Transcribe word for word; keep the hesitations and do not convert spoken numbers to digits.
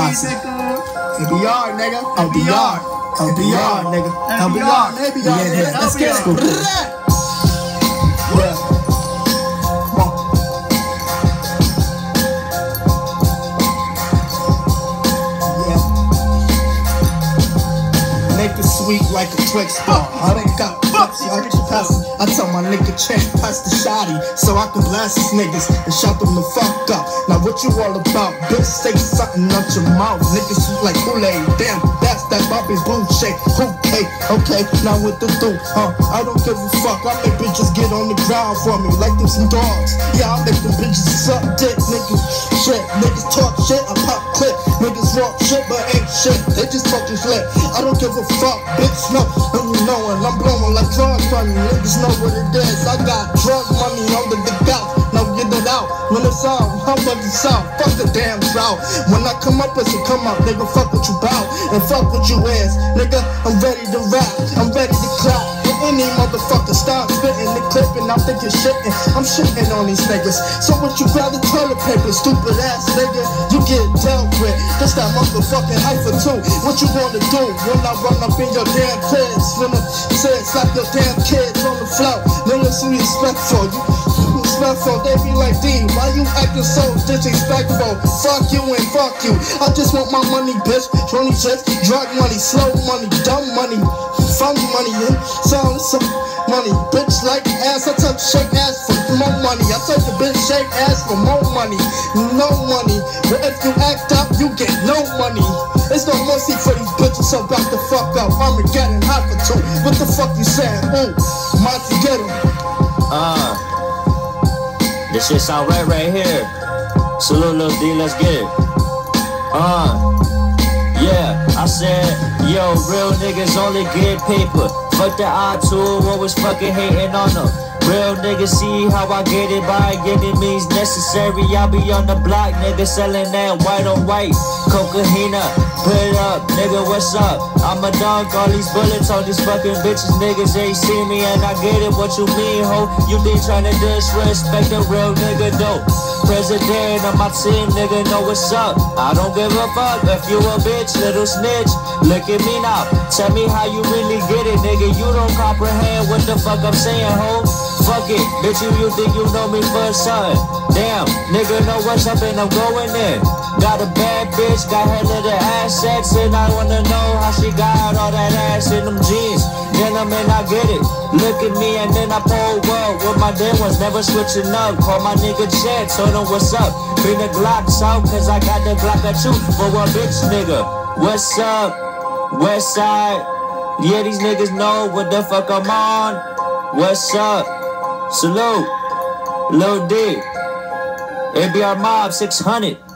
posse. L B R, nigga. L B R. L B R, nigga. L B R. L B R. Yeah, let's get it. Yeah. Sweet like a Twix bar. I ain't got fucks, I can pass it. I tell my nigga Champ, pass the shotty, so I can blast these niggas and shut them the fuck up. Now what you all about? Bitch, say something out your mouth. Niggas sweet like Kool-Aid. Damn, that's that Bobby bullshit. Okay, okay, now what to do? Huh? I don't give a fuck. I make bitches get on the ground for me like them some dogs. Yeah, I make them bitches suck dick, niggas. Shit, niggas talk shit, I pop clip. Niggas walk shit, but ain't shit. They just talking shit. I don't give a fuck. Bitch, no, and you knowin' I'm blowin' like drug money. Niggas know what it is. I got drug money under the couch. Now get it out. When it's out, how much it's out? Fuck the damn drought. When I come up, it's a come up, nigga. Fuck what you bout and fuck what you is, nigga. I'm ready to rap. I'm ready to clap. Any motherfucker start spitting the clip and I'm thinking shitting. I'm shitting on these niggas. So what you grab the toilet paper, stupid ass nigga? You get dealt with. That's that motherfucking hypher too. What you gonna do when I run up in your damn kids? When I say slap your damn kids on the floor. Niggas who respectful. You respectful, they be like, D, why you acting so disrespectful? Fuck you and fuck you. I just want my money, bitch. twenty checks, drug money, slow money, dumb money, fun money, yeah. So some money, bitch like ass. I tell you shake ass for more money. I tell you bitch shake ass for more money. No money, but if you act up, you get no money. It's no mercy for these bitches, so back the fuck up. I'm getting hot for two. What the fuck you saying? Ooh, Monty, get him. Uh, this shit sound right right here. Salute, Lil D, let's get it. Uh, yeah, I said, yo, real niggas only get paper. Fuck the eye tool, always fucking hating on them. Real niggas see how I get it by any means necessary. I be on the block, nigga, selling that white on white cocaina. Put it up, nigga, what's up? I'm a dunk, all these bullets on these fucking bitches. Niggas ain't see me and I get it, what you mean, ho? You think tryna disrespect a real nigga, though. President of my team, nigga, know what's up. I don't give a fuck if you a bitch, little snitch. Look at me now, tell me how you really get it, nigga. You don't comprehend what the fuck I'm saying, ho. Fuck it, bitch, you, you think you know me for something. Damn, nigga know what's up and I'm going in. Got a bad bitch, got her little assets, and I wanna know how she got all that ass in them jeans. Then I mean I get it. Look at me and then I pull well with my day ones, never switching up. Call my nigga Chad, told him what's up. Bring the Glocks out, cause I got the Glock at you for a bitch nigga. What's up? West side. Yeah, these niggas know what the fuck I'm on. What's up? Salute. Lil D. A B R Mob six hundred.